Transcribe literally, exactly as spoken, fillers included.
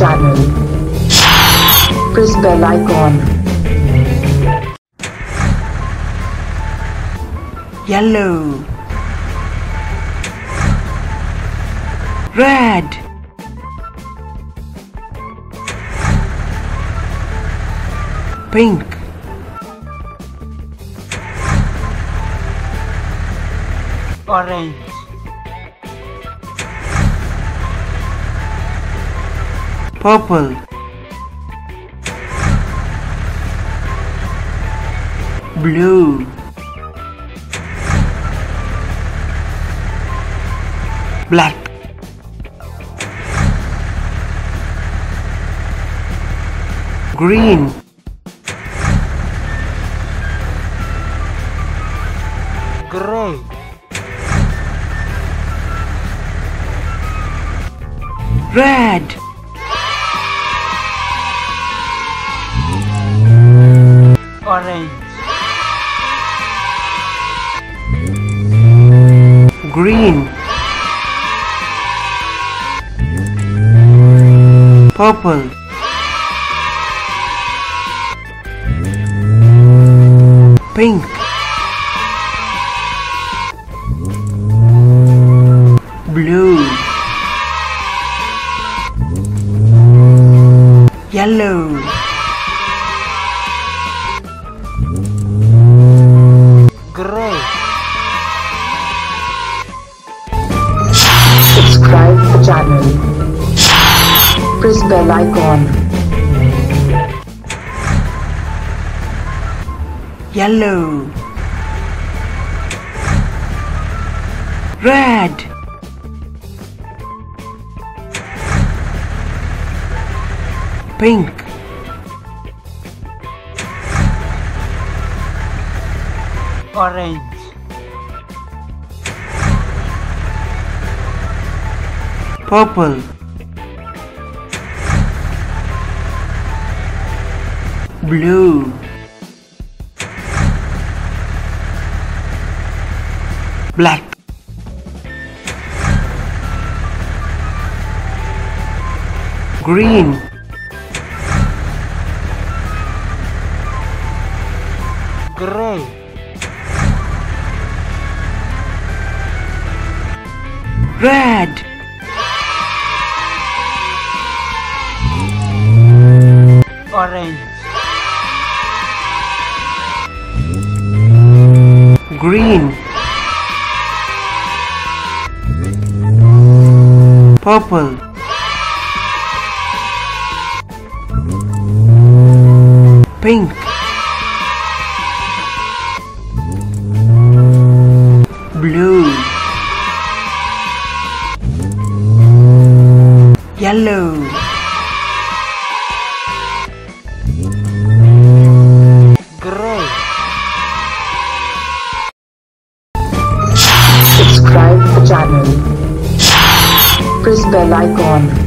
channel. Press bell icon. Yellow, red, pink, orange, purple, blue, black, green, gray, red, orange, green, purple, pink, blue, yellow, gray. Subscribe the channel. Press bell icon. yellow, red, pink, Orange, purple, blue, black, green, gray, red, orange, green, purple, pink, blue, yellow, gray. Subscribe the channel. Press bell icon.